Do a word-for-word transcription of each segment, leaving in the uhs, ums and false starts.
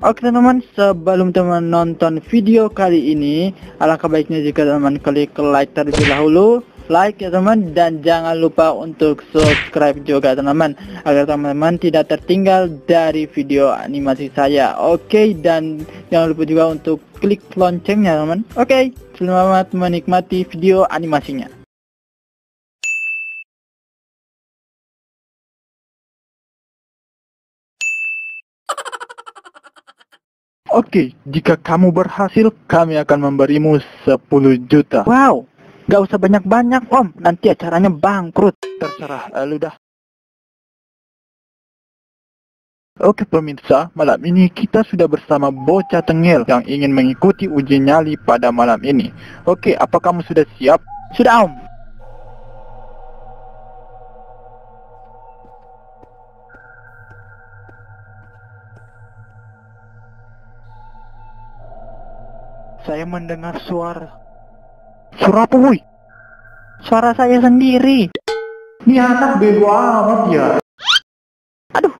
Oke teman-teman, sebelum teman nonton video kali ini, alangkah baiknya jika teman klik like terlebih dahulu, like ya teman, dan jangan lupa untuk subscribe juga teman-teman, agar teman-teman tidak tertinggal dari video animasi saya. Oke, dan jangan lupa juga untuk klik loncengnya teman. Oke, selamat menikmati video animasinya. Oke, jika kamu berhasil, kami akan memberimu sepuluh juta. Wow, gak usah banyak-banyak om, nanti acaranya bangkrut. Terserah, eh, lu dah. Oke pemirsa, malam ini kita sudah bersama bocah tengil yang ingin mengikuti uji nyali pada malam ini. Oke, apa kamu sudah siap? Sudah om. Saya mendengar suara. Suara apa woi? Suara saya sendiri. Ini anak bego amat ya. Aduh.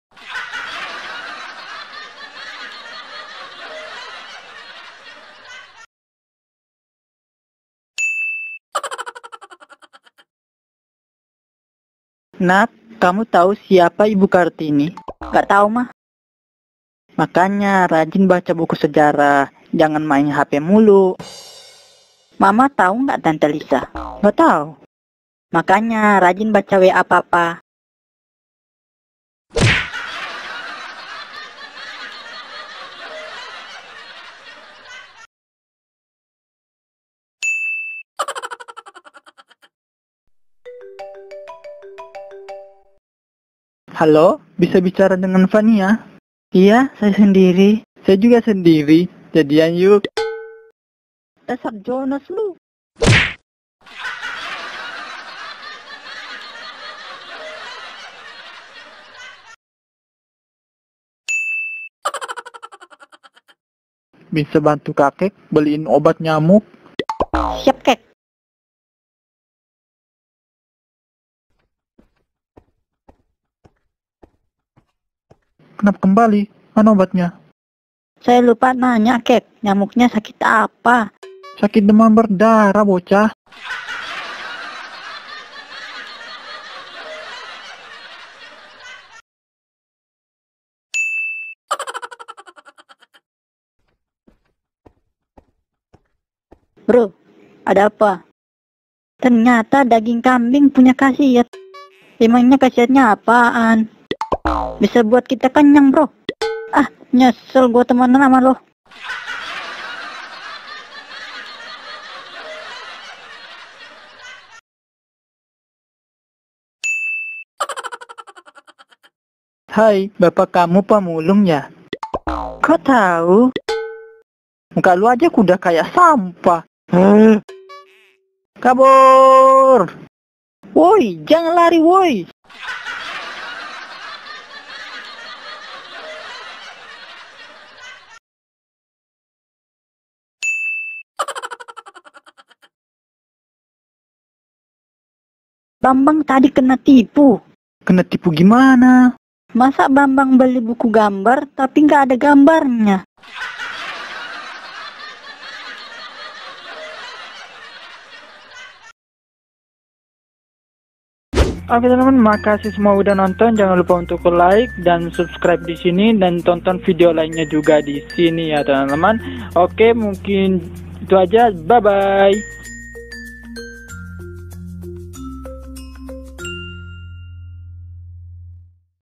Nak, kamu tahu siapa Ibu Kartini? Gak tahu mah. Makanya rajin baca buku sejarah, jangan main H P mulu. Mama tahu nggak Tante Lisa? Nggak tahu. Makanya rajin baca W A Papa. Halo, bisa bicara dengan Fania? Iya, saya sendiri. Saya juga sendiri. Jadian yuk. Dasar Jonas lu. Bisa bantu kakek beliin obat nyamuk? Siap kek. Kenapa kembali? Mana obatnya? Saya lupa nanya kek, nyamuknya sakit apa? Sakit demam berdarah bocah. Bro, ada apa? Ternyata daging kambing punya khasiat. Emangnya khasiatnya apaan? Bisa buat kita kenyang bro. Ah, nyesel gua temenan sama lo. Hai, bapak kamu pemulung ya? Kok tahu? Muka lu aja kuda kayak sampah. Hmm. Kabur. Woi, jangan lari woi. Bambang tadi kena tipu. Kena tipu gimana? Masa Bambang beli buku gambar tapi nggak ada gambarnya? Oke teman-teman, makasih semua udah nonton. Jangan lupa untuk like dan subscribe di sini dan tonton video lainnya juga di sini ya teman-teman. Oke, mungkin itu aja. Bye bye.